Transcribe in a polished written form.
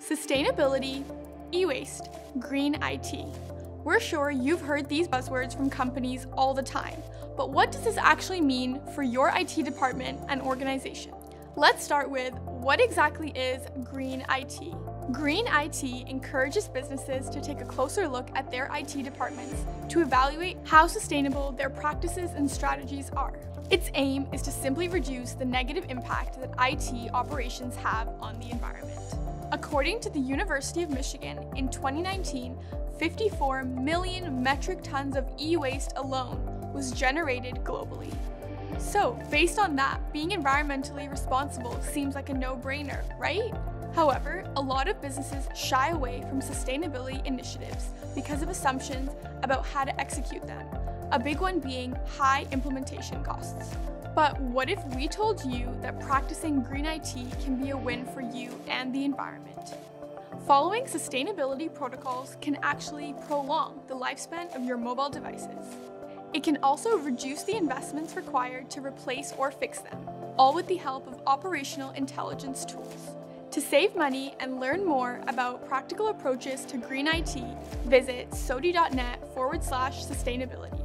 Sustainability, e-waste, green IT. We're sure you've heard these buzzwords from companies all the time, but what does this actually mean for your IT department and organization? Let's start with what exactly is green IT? Green IT encourages businesses to take a closer look at their IT departments to evaluate how sustainable their practices and strategies are. Its aim is to simply reduce the negative impact that IT operations have on the environment. According to the University of Michigan, in 2019, 54 million metric tons of e-waste alone was generated globally. So, based on that, being environmentally responsible seems like a no-brainer, right? However, a lot of businesses shy away from sustainability initiatives because of assumptions about how to execute them, a big one being high implementation costs. But what if we told you that practicing green IT can be a win for you and the environment? Following sustainability protocols can actually prolong the lifespan of your mobile devices. It can also reduce the investments required to replace or fix them, all with the help of operational intelligence tools. To save money and learn more about practical approaches to green IT, visit SOTI.net/sustainability.